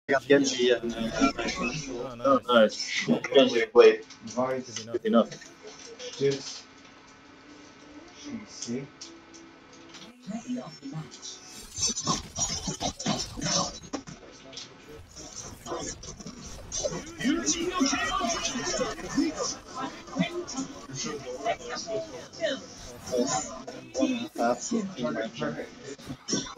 Genji and Oh, Oh, nice. nice. Genji played. Good Good enough. enough. one and a half in my turn.